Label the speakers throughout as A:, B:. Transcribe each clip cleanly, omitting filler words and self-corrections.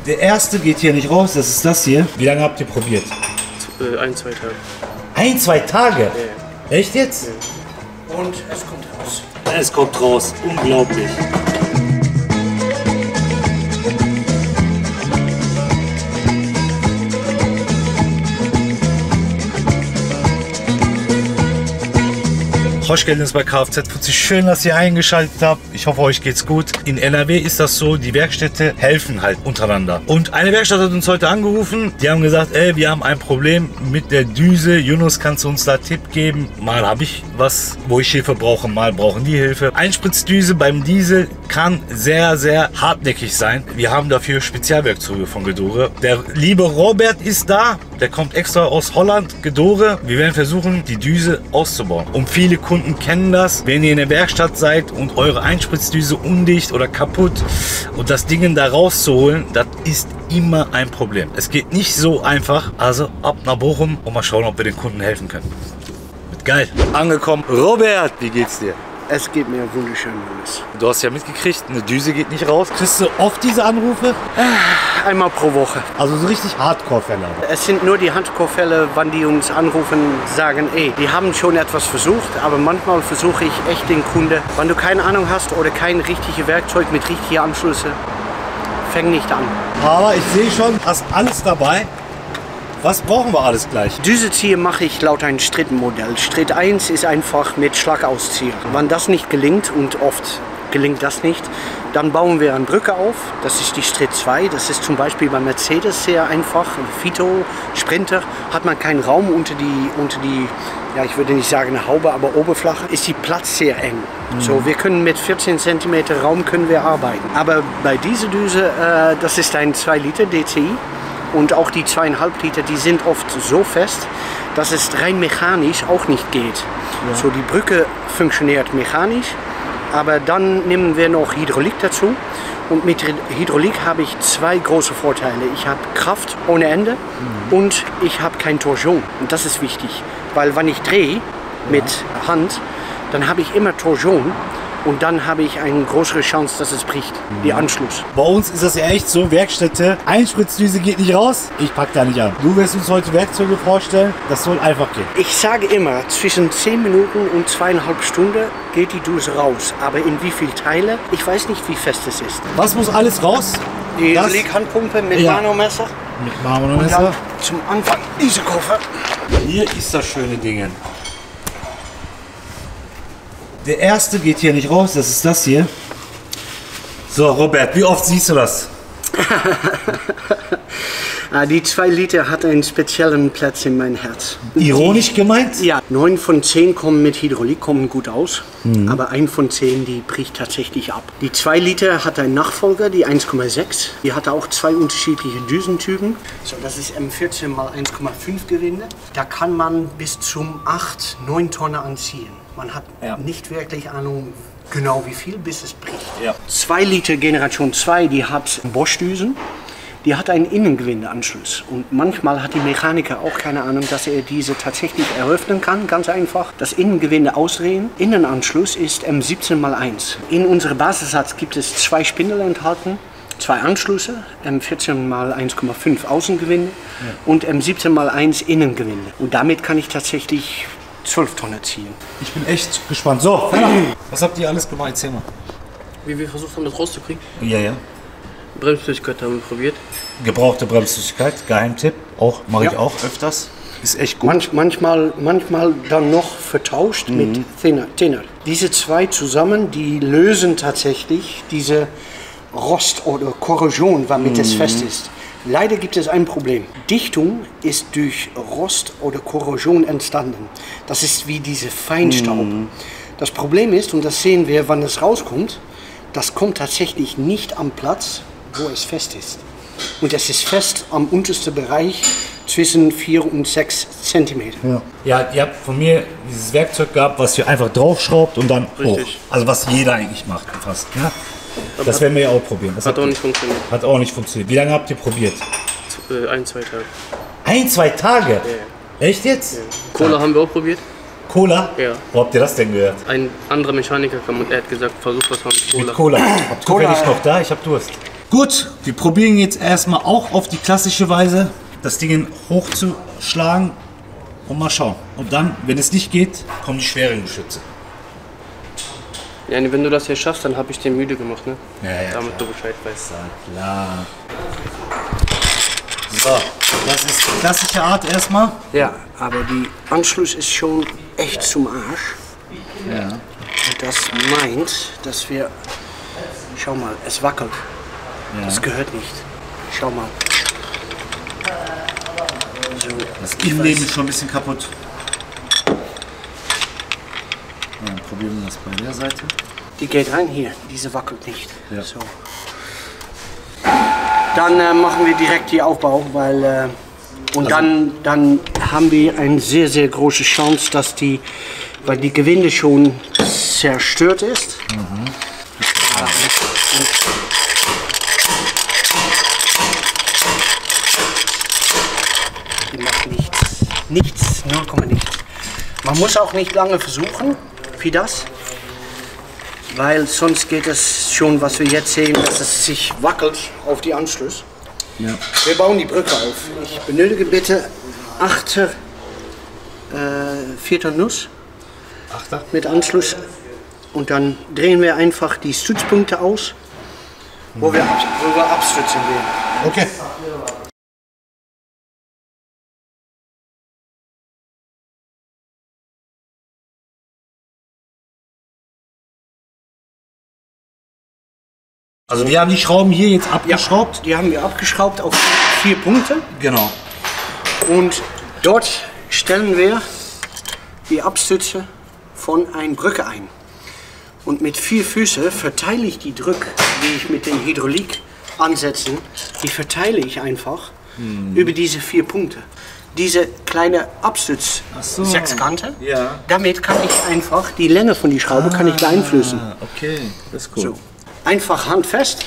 A: Der erste geht hier nicht raus, das ist das hier. Wie lange habt ihr probiert?
B: 1, 2 Tage.
A: 1, 2 Tage?
B: Ja.
A: Echt jetzt?
B: Ja. Und es kommt raus.
A: Es kommt raus, unglaublich. Froschgelnis bei Kfz-Fuzzi. Schön, dass ihr eingeschaltet habt. Ich hoffe, euch geht's gut. In NRW ist das so, die Werkstätte helfen halt untereinander. Und eine Werkstatt hat uns heute angerufen. Die haben gesagt, ey, wir haben ein Problem mit der Düse. Yunus, kannst du uns da Tipp geben? Mal habe ich was, wo ich Hilfe brauche, mal brauchen die Hilfe. Einspritzdüse beim Diesel kann sehr, sehr hartnäckig sein. Wir haben dafür Spezialwerkzeuge von Gedore. Der liebe Robert ist da. Der kommt extra aus Holland, Gedore. Wir werden versuchen, die Düse auszubauen. Und viele Kunden kennen das, wenn ihr in der Werkstatt seid und eure Einspritzdüse undicht oder kaputt und das Ding da rauszuholen, das ist immer ein Problem. Es geht nicht so einfach. Also ab nach Bochum und mal schauen, ob wir den Kunden helfen können. Wird geil. Angekommen. Robert, wie geht's dir?
B: Es geht mir wunderschön, Jungs.
A: Du hast ja mitgekriegt, eine Düse geht nicht raus. Kriegst du oft diese Anrufe?
B: Einmal pro Woche.
A: Also so richtig Hardcore-Fälle.
B: Es sind nur die Hardcore-Fälle, wann die uns anrufen, sagen, ey, die haben schon etwas versucht, aber manchmal versuche ich echt den Kunde, wenn du keine Ahnung hast oder kein richtiges Werkzeug mit richtigen Anschlüssen, fäng nicht an.
A: Aber ich sehe schon, hast alles dabei. Was brauchen wir alles gleich?
B: Düsezieher mache ich laut einem Strittenmodell. Schritt 1 ist einfach mit Schlagauszieher. Wenn das nicht gelingt, und oft gelingt das nicht, dann bauen wir eine Brücke auf. Das ist die Schritt 2. Das ist zum Beispiel bei Mercedes sehr einfach. Vito, Sprinter, hat man keinen Raum unter die, ja, ich würde nicht sagen eine Haube, aber Oberfläche, ist die Platz sehr eng. So, wir können mit 14 cm Raum können wir arbeiten. Aber bei dieser Düse, das ist ein 2 Liter DCI. Und auch die 2,5 Liter, die sind oft so fest, dass es rein mechanisch auch nicht geht. Ja. So, die Brücke funktioniert mechanisch, aber dann nehmen wir noch Hydraulik dazu. Und mit Hydraulik habe ich 2 große Vorteile. Ich habe Kraft ohne Ende und ich habe keine Torsion. Und das ist wichtig, weil wenn ich drehe mit Hand, dann habe ich immer Torsion. Und dann habe ich eine größere Chance, dass es bricht, die Anschluss.
A: Bei uns ist das ja echt so, Werkstätte, Einspritzdüse geht nicht raus, ich pack da nicht an. Du wirst uns heute Werkzeuge vorstellen, das soll einfach gehen.
B: Ich sage immer, zwischen 10 Minuten und 2,5 Stunden geht die Düse raus. Aber in wie viele Teile? Ich weiß nicht, wie fest es ist.
A: Was muss alles raus?
B: Die Handpumpe mit Manomesser.
A: Mit Manomesser.
B: Zum Anfang diese Koffer.
A: Hier ist das schöne Ding. Der erste geht hier nicht raus, das ist das hier. So, Robert, wie oft siehst du das?
B: Die 2 Liter hat einen speziellen Platz in mein Herz.
A: Ironisch gemeint?
B: Ja, 9 von 10 kommen mit Hydraulik, kommen gut aus. Aber 1 von 10, die bricht tatsächlich ab. Die 2 Liter hat einen Nachfolger, die 1,6. Die hatte auch 2 unterschiedliche Düsentypen. So, das ist M14 x 1,5 Gewinde. Da kann man bis zum 8, 9 Tonnen anziehen. Man hat nicht wirklich Ahnung, genau wie viel, bis es bricht. Ja. 2 Liter Generation 2, die hat Bosch-Düsen. Die hat einen Innengewindeanschluss. Und manchmal hat die Mechaniker auch keine Ahnung, dass er diese tatsächlich eröffnen kann. Ganz einfach. Das Innengewinde ausdrehen. Innenanschluss ist M17 x 1. In unserem Basissatz gibt es 2 Spindel enthalten. 2 Anschlüsse, M14 x 1,5 Außengewinde und M17 x 1 Innengewinde. Und damit kann ich tatsächlich 12 Tonnen ziehen.
A: Ich bin echt gespannt. So, was habt ihr alles gemacht? Erzähl mal.
C: Wie wir versucht haben, das rauszukriegen.
A: Ja, ja.
C: Bremsflüssigkeit haben wir probiert.
A: Gebrauchte Bremsflüssigkeit, Geheimtipp. Auch, mache ich auch öfters. Ist echt gut.
B: Manchmal dann noch vertauscht mit Thinner. Diese 2 zusammen, die lösen tatsächlich diese Rost oder Korrosion, womit es fest ist. Leider gibt es ein Problem. Dichtung ist durch Rost oder Korrosion entstanden. Das ist wie diese Feinstaub. Das Problem ist, und das sehen wir, wann es rauskommt, das kommt tatsächlich nicht am Platz, wo es fest ist. Und es ist fest am untersten Bereich zwischen 4 und 6 cm.
A: Ja, ihr habt von mir dieses Werkzeug gehabt, was ihr einfach draufschraubt und dann hoch. Also was jeder eigentlich macht fast. Ja? Das werden wir ja auch probieren. Das
C: hat auch nicht funktioniert.
A: Hat auch nicht funktioniert. Wie lange habt ihr probiert?
C: 1, 2 Tage.
A: 1, 2 Tage? Ja. Echt jetzt?
C: Ja. Cola haben wir auch probiert.
A: Cola?
C: Ja.
A: Wo habt ihr das denn gehört?
C: Ein anderer Mechaniker kam und er hat gesagt, versuch was mit Cola.
A: Mit Cola. Habt ihr zufällig noch da? Ich hab Durst. Gut, wir probieren jetzt erstmal auch auf die klassische Weise, das Ding hochzuschlagen und mal schauen. Und dann, wenn es nicht geht, kommen die schweren Geschütze.
C: Ja, wenn du das hier schaffst, dann habe ich den müde gemacht, ne?
A: Ja,
C: damit du Bescheid weißt.
A: klar. So, das ist die klassische Art erstmal.
B: Ja, aber die Anschluss ist schon echt zum Arsch.
A: Ja.
B: Und das meint, dass wir... Schau mal, es wackelt.
A: Ja.
B: Das gehört nicht. Schau mal. So,
A: Das Innenleben ist schon ein bisschen kaputt. Ja, probieren wir das bei der Seite.
B: die geht rein hier. Diese wackelt nicht.
A: Ja.
B: So. Dann machen wir direkt die Aufbau, weil dann haben wir eine sehr, sehr große Chance, dass weil die Gewinde schon zerstört ist.
A: Mhm.
B: Die macht nichts, 0, nichts. Man muss auch nicht lange versuchen, wie das, weil sonst geht es schon, was wir jetzt sehen, dass es sich wackelt auf die Anschluss.
A: Ja.
B: Wir bauen die Brücke auf. Ich benötige bitte 8er, 4. Nuss
A: Achter.
B: mit Anschluss und dann drehen wir einfach die Stützpunkte aus, wo wir abstützen werden.
A: Okay. Also wir haben die Schrauben hier jetzt abgeschraubt.
B: Die haben wir abgeschraubt auf 4 Punkte.
A: Genau.
B: Und dort stellen wir die Abstütze von einer Brücke ein. Und mit 4 Füßen verteile ich die Drück, die ich mit den Hydraulikansätzen, die verteile ich einfach über diese 4 Punkte. Diese kleine Abstütz-Sechskante,
A: Ja.
B: damit kann ich einfach die Länge von die Schraube kann ich beeinflussen.
A: Okay, das ist cool.
B: So. Einfach handfest.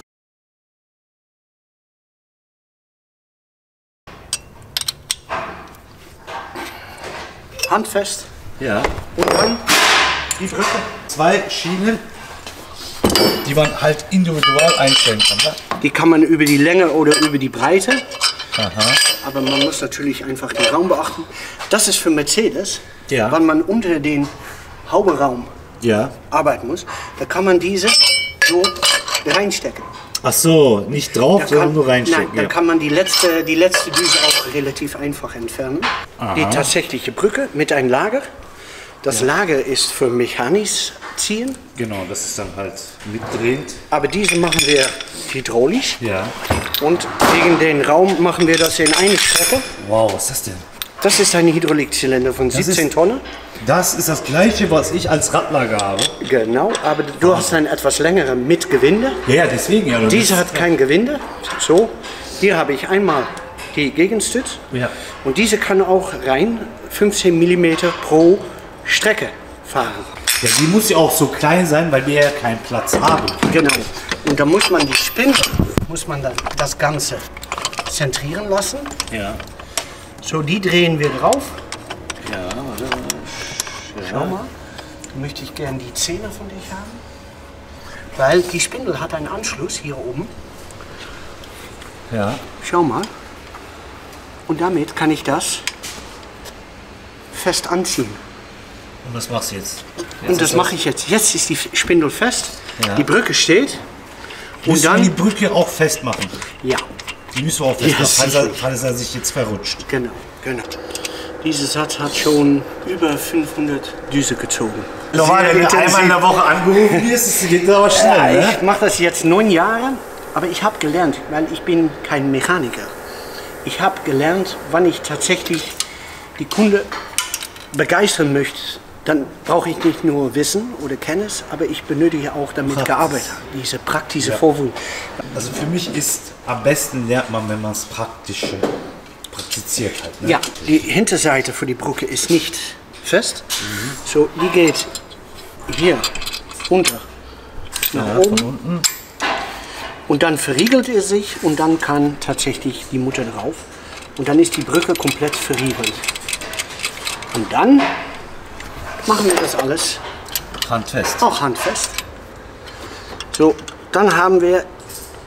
B: Handfest.
A: Ja.
B: Und dann die Brücke.
A: 2 Schienen, die man halt individuell einstellen kann. Ne?
B: Die kann man über die Länge oder über die Breite.
A: Aha.
B: Aber man muss natürlich einfach den Raum beachten. Das ist für Mercedes,
A: Ja.
B: wenn man unter den Hauberaum
A: Ja.
B: arbeiten muss, da kann man diese so reinstecken.
A: Ach so, nicht drauf,
B: Da
A: sondern
B: kann,
A: nur reinstecken.
B: nein, dann kann man die letzte Düse auch relativ einfach entfernen. Die tatsächliche Brücke mit einem Lager. Das Lager ist für mechanisch ziehen,
A: Genau, das ist dann halt mitdrehend.
B: aber diese machen wir hydraulisch.
A: Ja.
B: Und wegen den Raum machen wir das in eine Strecke.
A: Wow, was ist das denn?
B: Das ist ein Hydraulikzylinder von 17 Tonnen.
A: Das ist das gleiche, was ich als Radlager habe.
B: Genau, aber du hast einen etwas längeren mit Gewinde.
A: Ja, deswegen ja.
B: Diese hat kein Gewinde. So, hier habe ich einmal die Gegenstütz.
A: Ja.
B: Und diese kann auch rein 15 mm pro Strecke fahren.
A: Ja, die muss ja auch so klein sein, weil wir ja keinen Platz haben.
B: Genau. Und da muss man die Spindel, muss man dann das Ganze zentrieren lassen.
A: Ja.
B: So, die drehen wir drauf.
A: Ja,
B: Schau mal, möchte ich gern die Zähne von dich haben. Weil die Spindel hat einen Anschluss hier oben.
A: ja.
B: Schau mal. Und damit kann ich das fest anziehen.
A: Und was machst du jetzt?
B: Und das mache ich jetzt. Jetzt ist die Spindel fest,
A: Ja.
B: die Brücke steht. Und
A: Müssen wir
B: dann,
A: die Brücke auch festmachen?
B: ja,
A: Die müssen wir auch
B: Ja,
A: festmachen,
B: sicher.
A: falls er sich jetzt verrutscht.
B: genau. Dieser Satz hat schon über 500 Düse gezogen.
A: Normal, wenn du einmal in der Woche angerufen wirst, geht das aber schnell,
B: Ja,
A: ne?
B: ich mache das jetzt 9 Jahre, aber ich habe gelernt, weil ich bin kein Mechaniker. Ich habe gelernt, wann ich tatsächlich die Kunde begeistern möchte, dann brauche ich nicht nur Wissen oder Kenntnis, aber ich benötige auch damit
A: Praxis.
B: gearbeitet, diese praktische Vorwurf.
A: Also für mich ist am besten lernt man, wenn man es praktiziert hat. Ne?
B: Ja, die Hinterseite für die Brücke ist nicht fest. So, die geht hier runter nach oben.
A: Von unten.
B: Und dann verriegelt er sich und dann kann tatsächlich die Mutter drauf. Und dann ist die Brücke komplett verriegelt. Und dann machen wir das alles
A: Handfest.
B: auch handfest. So, dann haben wir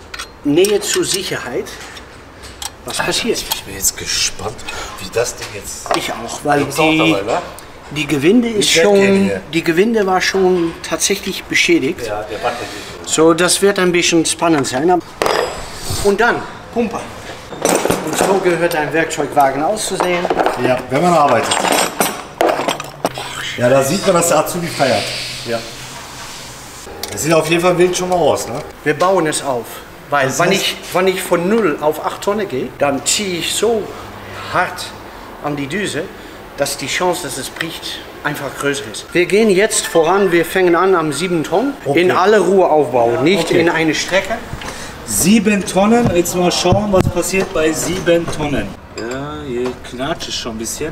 B: Nähe zur Sicherheit. Was passiert?
A: Ich bin jetzt gespannt, wie das Ding jetzt...
B: Ich auch, weil
A: Du bist auch dabei, ne?
B: die Gewinde ist
A: Nicht weggehen
B: schon,
A: hier.
B: die Gewinde war schon tatsächlich beschädigt.
A: Ja, der wackelt.
B: So, das wird ein bisschen spannend sein. Und dann Pumpe. Und so gehört ein Werkzeugwagen auszusehen.
A: Ja, wenn man arbeitet. Ja, da sieht man, dass der Azubi feiert. Ja. Das sieht auf jeden Fall wild schon mal aus, ne?
B: Wir bauen es auf. Weil
A: Das
B: wenn
A: heißt-
B: ich von 0 auf 8 Tonnen gehe, dann ziehe ich so hart an die Düse, dass die Chance, dass es bricht, einfach größer ist. Wir gehen jetzt voran, wir fangen an am 7 Tonnen.
A: Okay.
B: In alle Ruhe aufbauen, nicht
A: Okay.
B: in eine Strecke.
A: 7 Tonnen, jetzt mal schauen, was passiert bei 7 Tonnen. Ja, hier knatscht es schon ein bisschen.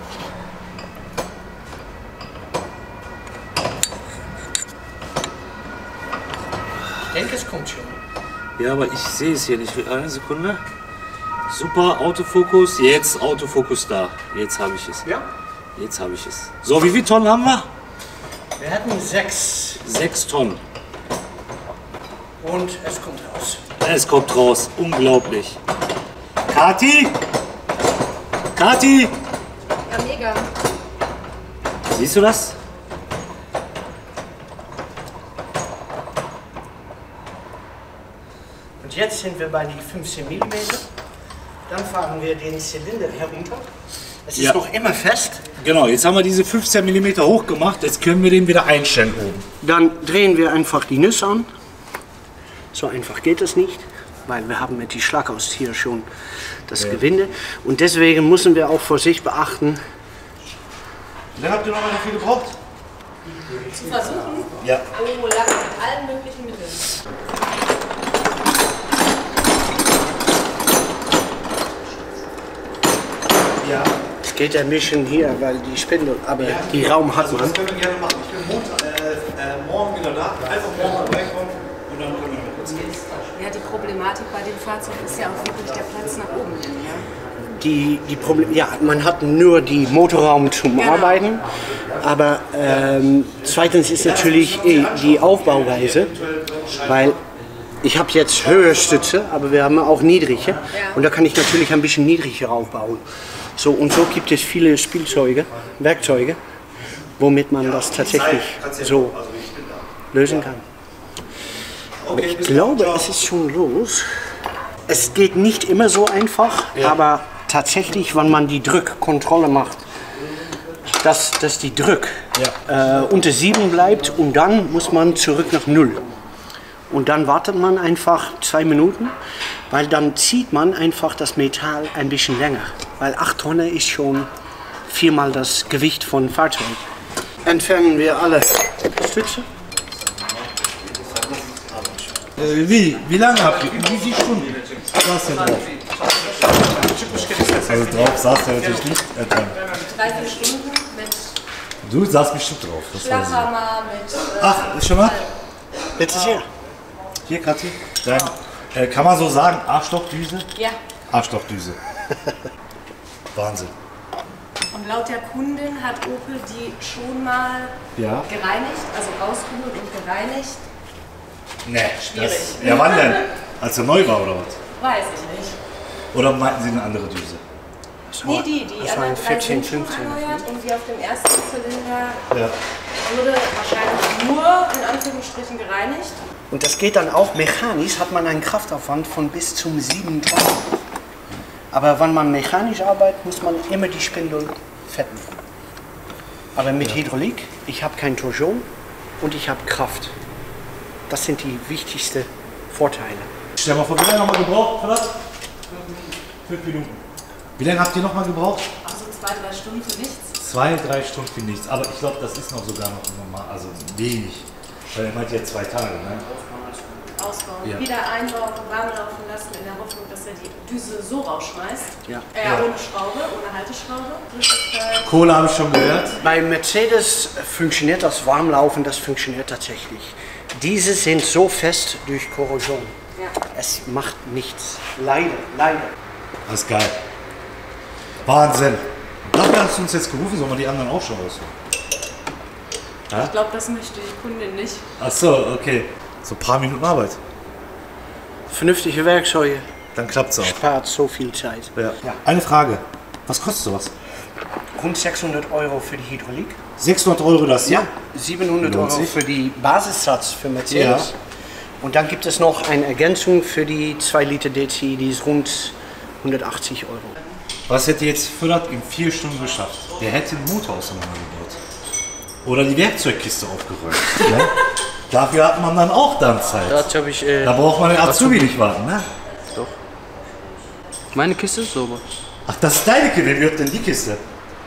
B: Ich denke, es kommt schon.
A: Ja, aber ich sehe es hier nicht. Eine Sekunde. Super, Autofokus. Jetzt Autofokus da. Jetzt habe ich es.
B: Ja.
A: Jetzt habe ich es. So, wie viele Tonnen haben wir?
B: Wir hatten 6
A: 6 Tonnen.
B: und es kommt raus.
A: Es kommt raus. Unglaublich. Kathi? Kathi?
D: Ja, mega.
A: Siehst du das?
B: Und jetzt sind wir bei die 15 mm. Dann fahren wir den Zylinder herunter. Es ist
A: Ja.
B: noch immer fest.
A: Genau, jetzt haben wir diese 15 mm hoch gemacht. Jetzt können wir den wieder einstellen oben.
B: Dann drehen wir einfach die Nüsse an. So einfach geht es nicht, weil wir haben mit die Schlagaustier schon das Gewinde. Und deswegen müssen wir auch vor sich beachten,
A: Dann habt ihr noch mal viel gebraucht?
D: Zu versuchen?
A: Ja.
D: Oh, lange mit allen möglichen Mitteln.
A: Ja.
B: es geht ein bisschen hier, weil die Spindel, aber die Raum hat man.
A: können wir gerne machen. Ich bin morgen wieder da. Einfach morgen vorbeikommen und dann können wir kurz gehen.
D: Ja, die Problematik bei dem Fahrzeug ist ja auch wirklich der Platz nach oben hin. Ja?
B: Die Problem, ja, man hat nur die Motorraum zum Arbeiten, aber zweitens ist natürlich die Aufbauweise, weil ich habe jetzt höhere Stütze, aber wir haben auch niedrige und da kann ich natürlich ein bisschen niedriger aufbauen. So und so gibt es viele Spielzeuge, Werkzeuge, womit man das tatsächlich so lösen kann. Aber ich glaube, es ist schon los. Es geht nicht immer so einfach, aber tatsächlich, wenn man die Drückkontrolle macht, dass die Drück unter 7 bleibt und dann muss man zurück nach 0. Und dann wartet man einfach 2 Minuten, weil dann zieht man einfach das Metall ein bisschen länger. Weil 8 Tonnen ist schon 4-mal das Gewicht von Fahrzeug. Entfernen wir alle Stütze.
A: Wie lange habt ihr? Wie viele Stunden saß der drauf? Also drauf saß der natürlich nicht.
D: 3-4 Stunden mit
A: Du saßt bestimmt drauf. Das weiß ich.
D: Flachhammer, mit.
A: Ach, ist schon mal?
B: Bitte sehr.
A: Hier, Kathi. Kann man so sagen, Arschlochdüse?
D: Ja.
A: Arschlochdüse. Wahnsinn.
D: Und laut der Kundin hat Opel die schon mal
A: Ja?
D: gereinigt, also ausgeholt und gereinigt.
A: Nee.
D: Schwierig.
A: Ja, wann denn? Als er neu war oder was?
D: Weiß ich nicht.
A: Oder meinten Sie eine andere Düse?
D: Nee, die
B: Das war ein
D: anderen drei
B: 14,
D: sind schon
B: 15.
D: erneuert und die auf dem ersten Zylinder
A: Ja.
D: wurde wahrscheinlich nur in Anführungsstrichen gereinigt.
B: Und das geht dann auch mechanisch, hat man einen Kraftaufwand von bis zum 7 Tonnen. Aber wenn man mechanisch arbeitet, muss man immer die Spindel fetten. Aber mit Hydraulik, ich habe kein Torsion und ich habe Kraft. Das sind die wichtigsten Vorteile.
A: Stell mal vor, wie lange haben wir gebraucht für das? 5 Minuten. Wie lange habt ihr noch mal gebraucht?
D: Also 2-3 Stunden für nichts.
A: 2-3 Stunden für nichts. Aber ich glaube, das ist noch sogar noch normal. Also wenig. Weil er meint ja 2 Tage. Ne?
D: Ausbauen,
A: Ja.
D: wieder einbauen, warm laufen lassen, in der Hoffnung, dass er die Düse so rausschmeißt.
B: Ja.
D: Ohne Schraube, ohne Halteschraube. Flüssigkeit.
A: Kohle habe ich schon gehört.
B: Bei Mercedes funktioniert das Warmlaufen, das funktioniert tatsächlich. Diese sind so fest durch Korrosion.
D: Ja.
B: Es macht nichts. Leider, leider.
A: Das ist geil. Wahnsinn. Dafür hast du uns jetzt gerufen, sollen wir die anderen auch schon rausholen?
D: Ich glaube, das möchte die Kundin nicht.
A: Ach so, okay. So ein paar Minuten Arbeit.
B: vernünftige Werkzeuge
A: Dann klappt es auch.
B: spart so viel Zeit.
A: Ja. Eine Frage. Was kostet sowas?
B: Rund 600 Euro für die Hydraulik.
A: 600 Euro das Jahr?
B: 700
A: Lohnt
B: Euro
A: sich.
B: für die Basissatz für Mercedes.
A: Ja.
B: Und dann gibt es noch eine Ergänzung für die 2 Liter DCI, die ist rund 180 Euro.
A: Was hätte jetzt Füllert in 4 Stunden geschafft? Der hätte den Motor auseinandergebaut. Oder die Werkzeugkiste aufgeräumt. Ne? Dafür hat man dann auch dann Zeit.
C: Dazu habe ich.
A: Da braucht man den Azubi nicht warten, ne?
C: Doch. Meine Kiste ist sauber.
A: Ach, das ist deine Kiste. Wer wird denn die Kiste?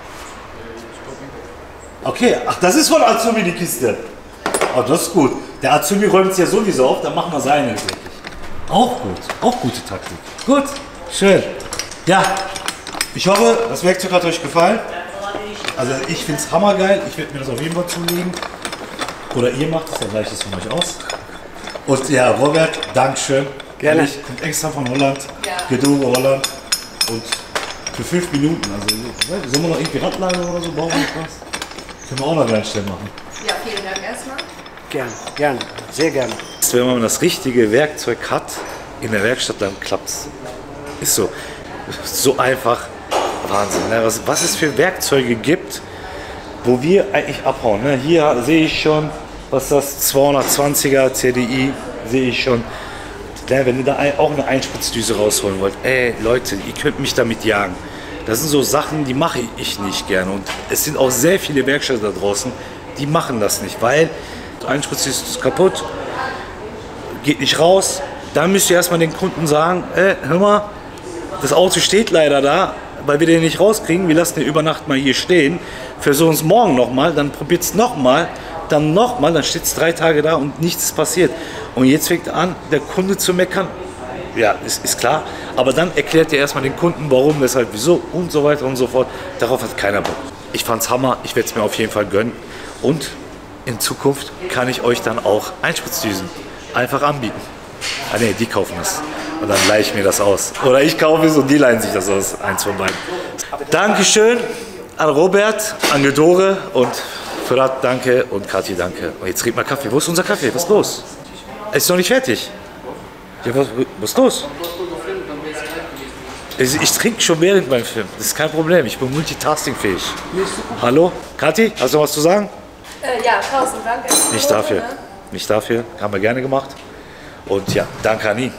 A: Okay, ach, das ist von Azubi die Kiste. Oh, das ist gut. Der Azubi räumt es ja sowieso auf, dann machen wir seine wirklich. Auch gut, auch gute Taktik. Gut, schön. Ja, ich hoffe, das Werkzeug hat euch gefallen. Also ich finde es hammergeil. Ich werde mir das auf jeden Fall zulegen. Oder ihr macht es, dann gleich es von euch aus. Und ja, Robert, Dankeschön.
B: Gerne.
A: Ehrlich, kommt extra von Holland.
D: Ja.
A: Gedulde Holland. Und für 5 Minuten. Also sollen wir noch irgendwie Radlager oder so bauen? Können wir auch noch gleich schnell machen.
D: Ja, vielen Dank erstmal.
B: Gerne, gerne, sehr gerne.
A: Wenn man das richtige Werkzeug hat in der Werkstatt, dann klappt's. Ist so. So einfach. Wahnsinn. Ne? Was es für Werkzeuge gibt, wo wir eigentlich abhauen. Ne? Hier sehe ich schon, was das 220er CDI sehe ich schon. Ne? Wenn ihr da auch eine Einspritzdüse rausholen wollt, ey Leute, ihr könnt mich damit jagen. Das sind so Sachen, die mache ich nicht gerne. Und es sind auch sehr viele Werkstätten da draußen, die machen das nicht, weil Einspritzdüse ist kaputt, geht nicht raus. Dann müsst ihr erstmal den Kunden sagen, hör mal, das Auto steht leider da, weil wir den nicht rauskriegen, wir lassen den über Nacht mal hier stehen, versuchen es morgen nochmal, dann probiert es nochmal, dann steht es 3 Tage da und nichts ist passiert. Und jetzt fängt an, der Kunde zu meckern. Ja, ist klar, aber dann erklärt ihr erstmal den Kunden, warum, weshalb, wieso und so weiter und so fort. Darauf hat keiner Bock. Ich fand's Hammer, ich werde es mir auf jeden Fall gönnen. Und in Zukunft kann ich euch dann auch Einspritzdüsen einfach anbieten. Ah ne, die kaufen es. Und dann leihe ich mir das aus. Oder ich kaufe es und die leihen sich das aus. Eins von beiden. Dankeschön an Robert, an Gedore und Füllert, danke und Kathi, danke. Und jetzt trinkt mal Kaffee. Wo ist unser Kaffee? Was ist los? Es ist noch nicht fertig. Ja, was ist los? Ich trinke schon während meinem Film. Das ist kein Problem. Ich bin multitaskingfähig. Hallo? Kathi, hast du was zu sagen?
D: Ja, 1000 Dank.
A: Nicht dafür. Nicht dafür. Haben wir gerne gemacht. Und ja, danke an ihn.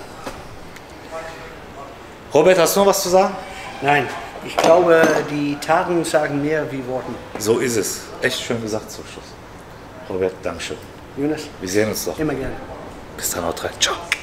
A: Robert, hast du noch was zu sagen?
B: Nein, ich glaube, die Taten sagen mehr wie Worten.
A: So ist es. Echt schön gesagt zum Schluss. Robert, Dankeschön.
B: Jonas,
A: Wir sehen uns doch.
B: immer gerne.
A: Bis dann, haut rein. Ciao.